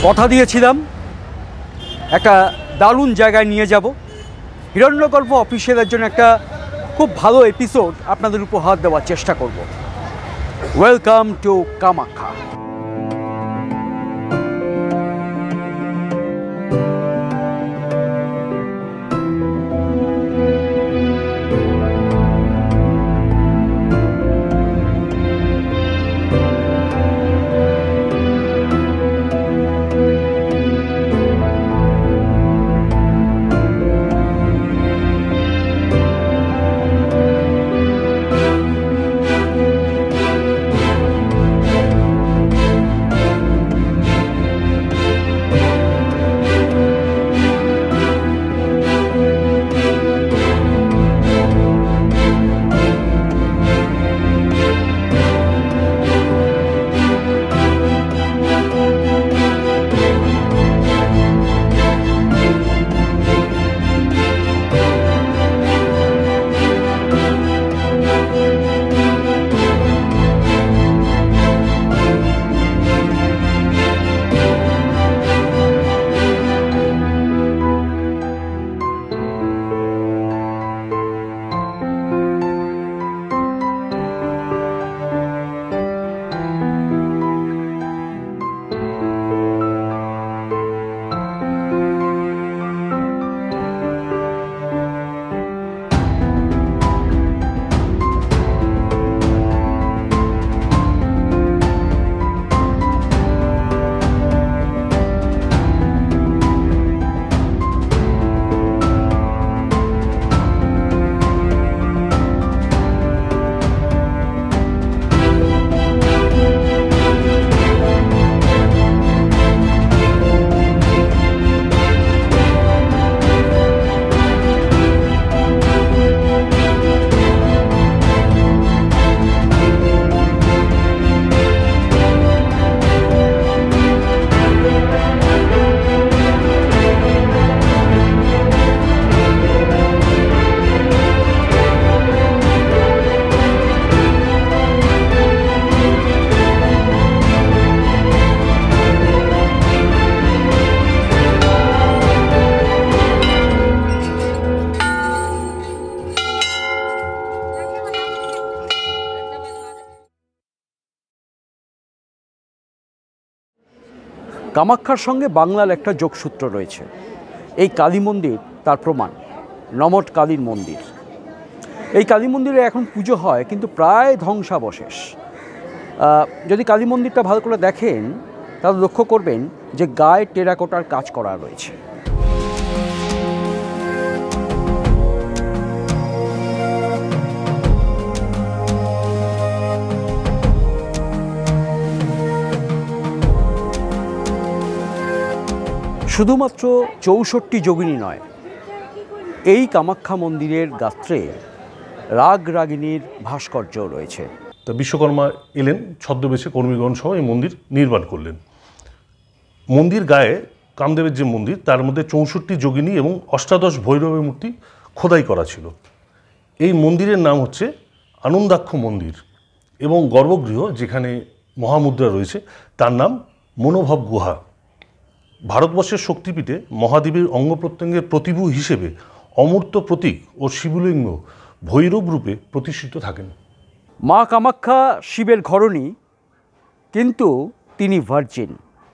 কথা দিয়েছিলাম একটা দারুণ জায়গায় নিয়ে যাব। হিরণ্যগর্ভ অফিসিয়ালের জন্য একটা খুব ভালো এপিসোড আপনাদের উপহার দেওয়ার চেষ্টা করব। Welcome to Kamakhya. কামাখ্যার সঙ্গে বাংলার একটা যোগসূত্র রয়েছে। এই কালী মন্দির তার প্রমাণ। নমট কালীর মন্দির। এই কালী মন্দিরে এখন পুজো হয়, কিন্তু প্রায় ধ্বংসাবশেষ। যদি কালী মন্দিরটা ভালো করে দেখেন তাহলে লক্ষ্য করবেন যে গায়ে টেরাকোটার কাজ করা রয়েছে। শুধুমাত্র 64 যোগিনী নয়, এই কামাখ্যা মন্দিরের গাত্রে রাগ রাগিনীর ভাস্কর্য রয়েছে। তা বিশ্বকর্মা এলেন ছদ্মবেশে, কর্মীগণ সহ এই মন্দির নির্মাণ করলেন। মন্দির গায়ে কামদেবের যে মন্দির, তার মধ্যে 64 যোগিনী এবং 18 ভৈরবের মূর্তি খোদাই করা ছিল। এই মন্দিরের নাম হচ্ছে আনন্দাক্ষ মন্দির, এবং গর্ভগৃহ যেখানে মহামুদ্রা রয়েছে তার নাম মনোভব গুহা। ভারতবর্ষের শক্তিপীঠে মহাদেবের অঙ্গ প্রত্যঙ্গের প্রতিভূ হিসেবে অমূর্ত প্রতীক ও শিবলিঙ্গ ভৈরব রূপে প্রতিষ্ঠিত থাকেন। মা কামাখ্যা শিবের ঘরণী, কিন্তু তিনি ভার্জিন।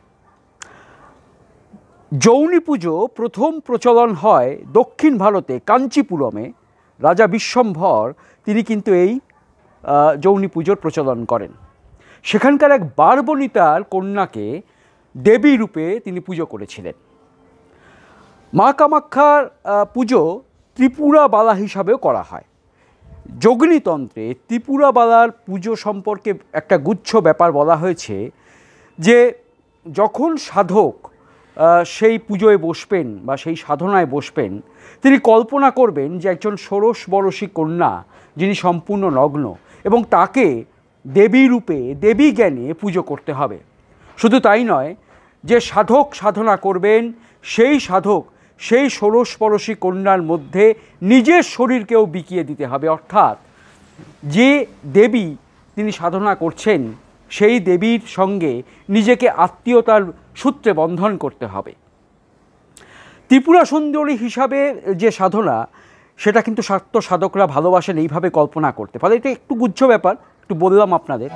যৌনী পুজো প্রথম প্রচলন হয় দক্ষিণ ভারতে কাঞ্চিপুরমে। রাজা বিশ্বম্ভর তিনি কিন্তু এই যৌনী পুজোর প্রচলন করেন। সেখানকার এক বারবনিতার কন্যাকে দেবী রূপে তিনি পুজো করেছিলেন। মা কামাখ্যার পুজো ত্রিপুরা বালা হিসাবেও করা হয়। যোগিনীতন্ত্রে ত্রিপুরা বালার পুজো সম্পর্কে একটা গুচ্ছ ব্যাপার বলা হয়েছে যে যখন সাধক সেই পুজোয় বসবেন বা সেই সাধনায় বসবেন, তিনি কল্পনা করবেন যে একজন ষোড়শ বরসী কন্যা যিনি সম্পূর্ণ নগ্ন, এবং তাকে দেবী রূপে দেবী জ্ঞানে পুজো করতে হবে। শুধু তাই নয়, যে সাধক সাধনা করবেন সেই সাধক সেই ষোড়শপরশী কন্যার মধ্যে নিজের শরীরকেও বিকিয়ে দিতে হবে। অর্থাৎ যে দেবী তিনি সাধনা করছেন সেই দেবীর সঙ্গে নিজেকে আত্মীয়তার সূত্রে বন্ধন করতে হবে। ত্রিপুরা সুন্দরী হিসাবে যে সাধনা, সেটা কিন্তু স্বার্থ সাধকরা ভালোবাসেন এইভাবে কল্পনা করতে। ফলে এটা একটু গুচ্ছ ব্যাপার, একটু বললাম আপনাদের।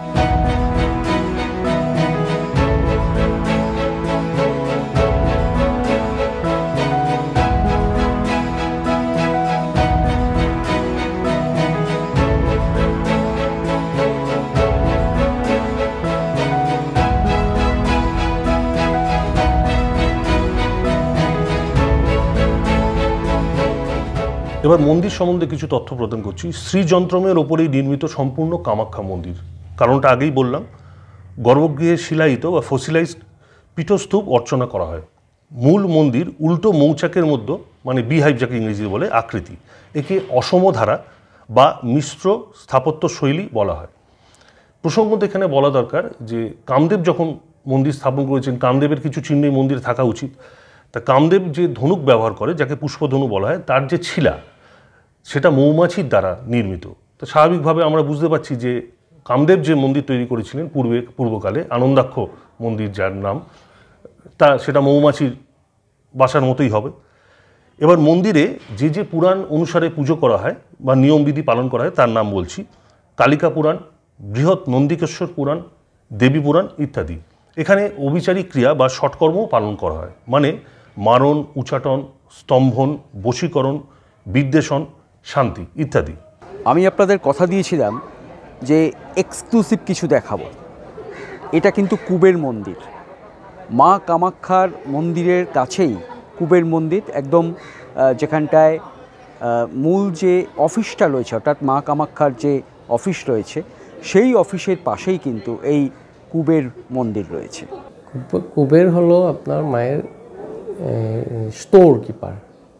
এবার মন্দির সম্বন্ধে কিছু তথ্য প্রদান করছি। শ্রীযন্ত্রমের ওপরেই নির্মিত সম্পূর্ণ কামাখ্যা মন্দির। কারণটা আগেই বললাম, গর্ভগৃহে শিলায়িত বা ফসিলাইজড পীঠস্তূপ অর্চনা করা হয়। মূল মন্দির উল্টো মৌচাকের মধ্যে, মানে বিহাইভ যাকে ইংরেজিতে বলে, আকৃতি। একে অসমধারা বা মিশ্র স্থাপত্য শৈলী বলা হয়। প্রসঙ্গত এখানে বলা দরকার যে কামদেব যখন মন্দির স্থাপন করেছেন, কামদেবের কিছু চিহ্ন এই মন্দিরে থাকা উচিত। তা কামদেব যে ধনুক ব্যবহার করে, যাকে পুষ্পধনু বলা হয়, তার যে ছিলা সেটা মৌমাছির দ্বারা নির্মিত। তো স্বাভাবিকভাবে আমরা বুঝতে পারছি যে কামদেব যে মন্দির তৈরি করেছিলেন পূর্বকালে, আনন্দাক্ষ মন্দির যার নাম, সেটা মৌমাছির বাসার মতোই হবে। এবার মন্দিরে যে যে পুরাণ অনুসারে পুজো করা হয় বা নিয়মবিধি পালন করা হয় তার নাম বলছি। কালিকা পুরাণ, বৃহৎ নন্দিকেশ্বর পুরাণ, দেবী পুরাণ ইত্যাদি। এখানে অবিচারী ক্রিয়া বা সৎকর্মও পালন করা হয়, মানে মারণ, উচাটন, স্তম্ভন, বশীকরণ, বিদ্বেষণ, শান্তি ইত্যাদি। আমি আপনাদের কথা দিয়েছিলাম যে এক্সক্লুসিভ কিছু দেখাবো। এটা কিন্তু কুবের মন্দির। মা কামাখ্যার মন্দিরের কাছেই কুবের মন্দির, একদম যেখানটায় মূল যে অফিসটা রয়েছে, অর্থাৎ মা কামাখ্যার যে অফিস রয়েছে, সেই অফিসের পাশেই কিন্তু এই কুবের মন্দির রয়েছে। কুবের হলো আপনার মায়ের স্টোর কিপার।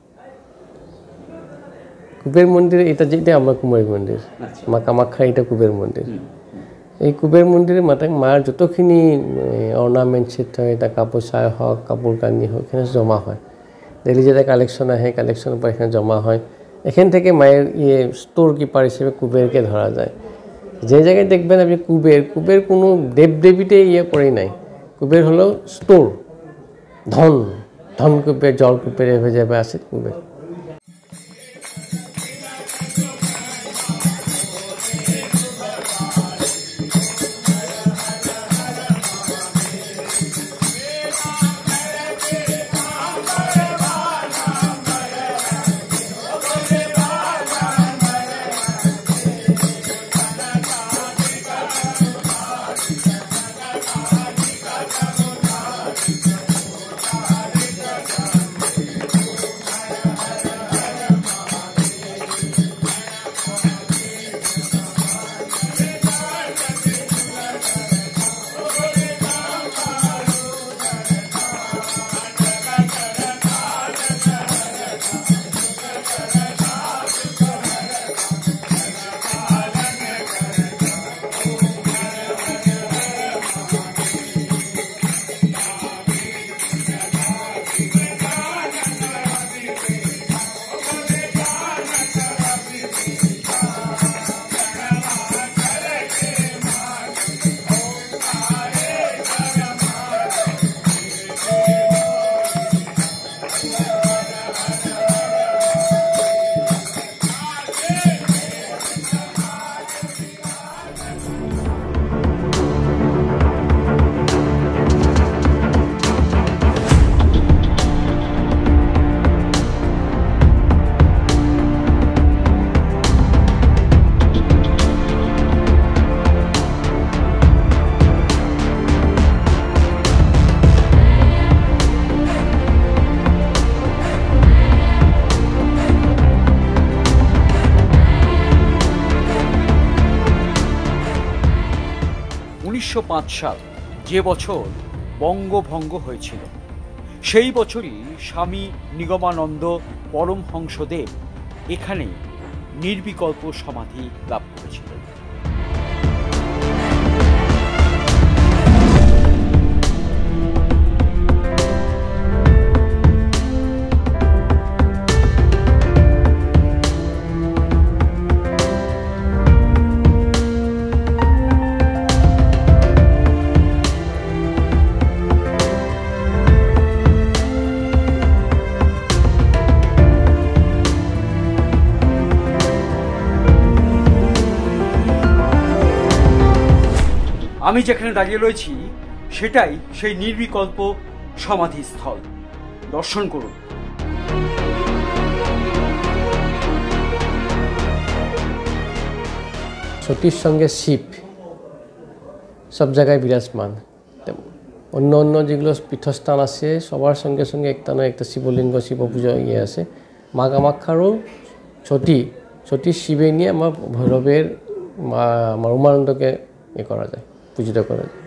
কুবের মন্দিরে এটা যেটা আমরা কুবের মন্দির, মা কামাখ্যা, এটা কুবের মন্দির। এই কুবের মন্দিরে মায়ের যতখিনি অর্নামেন্ট সেট হয়, এটা কাপড় চাই হোক, কাপোৰ কানি হোক, এখানে জমা হয়। ডেইলি যেটা কালেকশন আহে, কালেকশনের পর এখানে জমা হয়। এখান থেকে মায়ের স্টোর কিপার হিসেবে কুবেরকে ধরা যায়। যে জায়গায় দেখবেন আপনি কুবের কোনো দেবদেবীতে করেই নাই। কুবের হলো স্টোর, ধন কুবের, জল কুবের, এভাবে যাবে আছে কুবের। সাল, যে বছর বঙ্গভঙ্গ হয়েছিল, সেই বছরই স্বামী নিগমানন্দ পরমহংসদেব এখানে নির্বিকল্প সমাধি লাভ করেছিলেন। আমি যেখানে দাঁড়িয়ে রয়েছি সেটাই সেই নির্বিকল্প সমাধিস্থল। দর্শন করুন। সতীর সঙ্গে শিব সব জায়গায় বিরাজমান। অন্য অন্য যেগুলো পীঠস্থান আছে সবার সঙ্গে সঙ্গে একটা না একটা শিবলিঙ্গ, শিব পুজো আছে। মা কামাখ্যারও সতী শিবে নিয়ে আমার ভৈরবের আমার উমানন্দকে করা যায়, পূজিত করা যায়।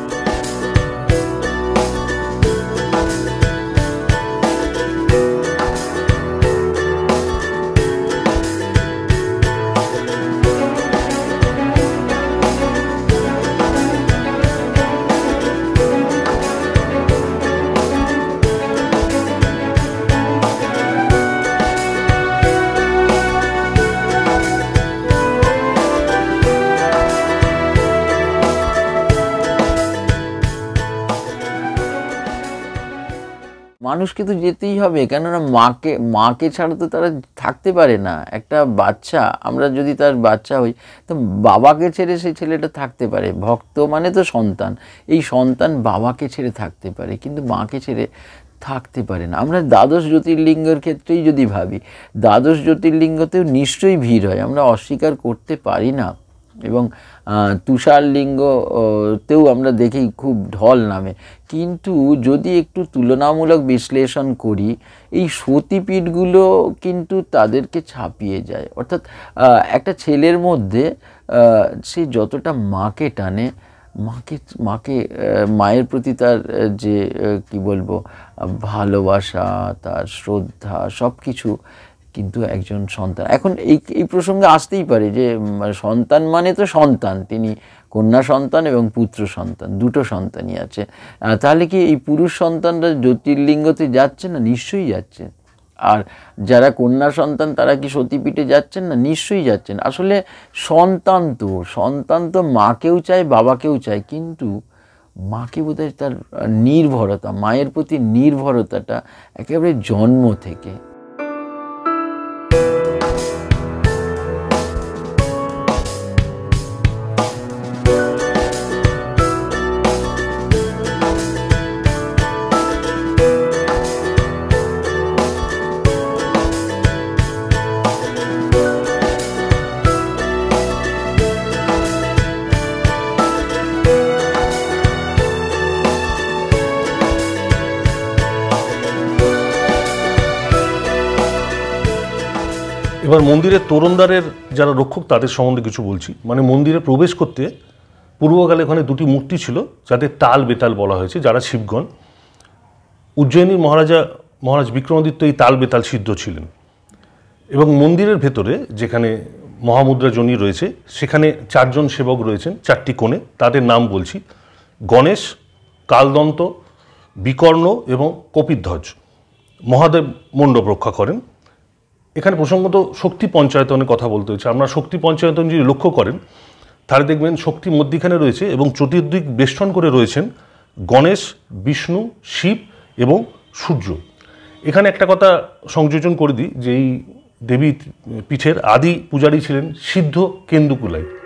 মানুষকে তো যেতেই হবে, কেননা মাকে ছাড়া তো তারা থাকতে পারে না। একটা বাচ্চা, আমরা যদি তার বাচ্চা হই তো বাবাকে ছেড়ে সেই ছেলেটা থাকতে পারে। ভক্ত মানে তো সন্তান, এই সন্তান বাবাকে ছেড়ে থাকতে পারে কিন্তু মাকে ছেড়ে থাকতে পারে না। আমরা দ্বাদশ জ্যোতির্লিঙ্গের ক্ষেত্রেই যদি ভাবি, দ্বাদশ জ্যোতির্লিঙ্গতেও নিশ্চয়ই ভিড় হয়, আমরা অস্বীকার করতে পারি না। এবং তুষার লিঙ্গতেও আমরা দেখি খুব ঢল নামে। কিন্তু যদি একটু তুলনামূলক বিশ্লেষণ করি, এই সতীপীঠগুলো কিন্তু তাদেরকে ছাপিয়ে যায়। অর্থাৎ একটা ছেলের মধ্যে সে যতটা মাকে টানে, মায়ের প্রতি তার যে কি বলবো ভালোবাসা, তার শ্রদ্ধা, সব কিছু কিন্তু একজন সন্তান। এখন এই প্রসঙ্গে আসতেই পারে যে সন্তান মানে তো সন্তান, তিনি কন্যা সন্তান এবং পুত্র সন্তান, দুটো সন্তানই আছে। তাহলে কি এই পুরুষ সন্তানরা জ্যোতির্লিঙ্গতে যাচ্ছে না? নিশ্চয়ই যাচ্ছে। আর যারা কন্যা সন্তান তারা কি সতীপীঠে যাচ্ছেন না? নিশ্চয়ই যাচ্ছেন। আসলে সন্তান তো মাকেও চায়, বাবাকেও চায়, কিন্তু মাকে বোধহয় তার নির্ভরতা, মায়ের প্রতি নির্ভরতাটা একেবারে জন্ম থেকে। এবার মন্দিরের তোরণদ্বারের যারা রক্ষক তাদের সম্বন্ধে কিছু বলছি। মানে মন্দিরে প্রবেশ করতে পূর্বকালে ওখানে দুটি মূর্তি ছিল যাদের তাল বেতাল বলা হয়েছে, যারা শিবগণ। উজ্জয়িনীর মহারাজ বিক্রমাদিত্য এই তাল বেতাল সিদ্ধ ছিলেন। এবং মন্দিরের ভেতরে যেখানে মহামুদ্রা যোনি রয়েছে সেখানে 4 জন সেবক রয়েছেন, 4টি কোণে। তাদের নাম বলছি: গণেশ, কালদন্ত, বিকর্ণ এবং কপিধ্বজ। মহাদেব মণ্ডপ রক্ষা করেন। এখানে প্রসঙ্গত শক্তি পঞ্চায়তনের কথা বলতে হচ্ছে। আমরা শক্তি পঞ্চায়তন যদি লক্ষ্য করেন তাহলে দেখবেন শক্তি মধ্যিখানে রয়েছে এবং চতুর্দিক বেষ্টন করে রয়েছেন গণেশ, বিষ্ণু, শিব এবং সূর্য। এখানে একটা কথা সংযোজন করে দিই যে এই দেবী পীঠের আদি পূজারী ছিলেন সিদ্ধ কেন্দুকুলাই।